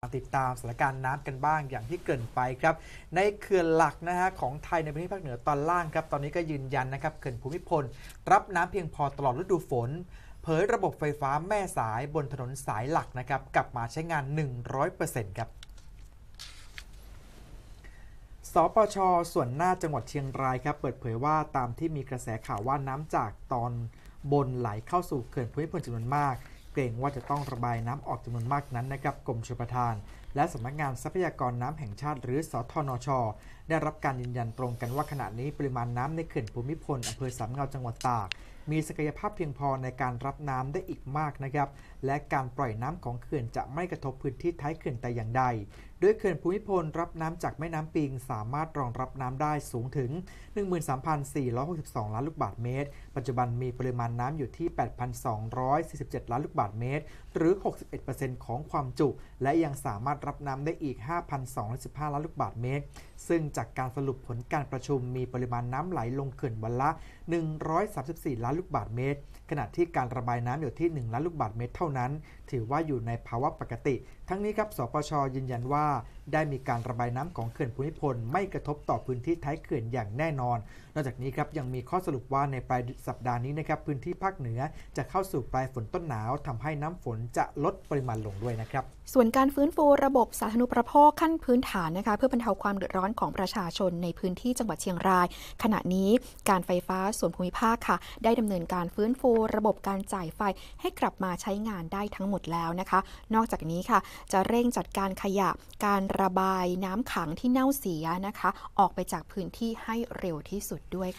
ติดตามสถานการณ์น้ำกันบ้างอย่างที่เกริ่นไปครับในเขื่อนหลักนะฮะของไทยในพื้นที่ภาคเหนือตอนล่างครับตอนนี้ก็ยืนยันนะครับเขื่อนภูมิพลรับน้ำเพียงพอตลอดฤดูฝนเผยระบบไฟฟ้าแม่สายบนถนนสายหลักนะครับกลับมาใช้งาน 100% ครับสปช.ส่วนหน้าจังหวัดเชียงรายครับเปิดเผยว่าตามที่มีกระแสข่าวว่าน้ำจากตอนบนไหลเข้าสู่เขื่อนภูมิพลจำนวนมากเกรงว่าจะต้องระบายน้ำออกจำนวนมากนั้นนะครับกรมชลประทานและสำนักงานทรัพยากรน้ำแห่งชาติหรือสทนช.ได้รับการยืนยันตรงกันว่าขณะนี้ปริมาณน้ำในเขื่อนภูมิพลอำเภอสามเงาจังหวัดตากมีศักยภาพเพียงพอในการรับน้ำได้อีกมากนะครับและการปล่อยน้ำของเขื่อนจะไม่กระทบพื้นที่ท้ายเขื่อนแต่อย่างใดโดยเขื่อนภูมิพลรับน้ำจากแม่น้ำปิงสามารถรองรับน้ำได้สูงถึง 13,462 ล้านลูกบาศก์เมตรปัจจุบันมีปริมาณน้ำอยู่ที่ 8,247 ล้านลูกบาศก์เมตรหรือ 61% ของความจุและยังสามารถรับน้ำได้อีก 5,215 ล้านลูกบาศก์เมตรซึ่งจากการสรุปผลการประชุมมีปริมาณน้ำไหลลงเขื่อนวันละ 134 ล้านลูกบาศก์เมตรขณะที่การระบายน้ำอยู่ที่ 1 ล้านลูกบาศก์เมตรเท่านั้นถือว่าอยู่ในภาวะปกติทั้งนี้ครับสปช.ยืนยันว่าได้มีการระบายน้ำของเขื่อนภูมิพลไม่กระทบต่อพื้นที่ท้ายเขื่อนอย่างแน่นอนนอกจากนี้ครับยังมีข้อสรุปว่าในปลายสัปดาห์นี้นะครับพื้นที่ภาคเหนือจะเข้าสู่ปลายฝนต้นหนาวทำให้น้ำฝนจะลดปริมาณลงด้วยนะครับส่วนการฟื้นฟูระบบสาธารณูปโภคขั้นพื้นฐานนะคะเพื่อบรรเทาความเดือดร้อนของประชาชนในพื้นที่จังหวัดเชียงรายขณะนี้การไฟฟ้าส่วนภูมิภาคค่ะได้ดำเนินการฟื้นฟูระบบการจ่ายไฟให้กลับมาใช้งานได้ทั้งหมดแล้วนะคะนอกจากนี้ค่ะจะเร่งจัดการขยะการระบายน้ำขังที่เน่าเสียนะคะออกไปจากพื้นที่ให้เร็วที่สุดด้วย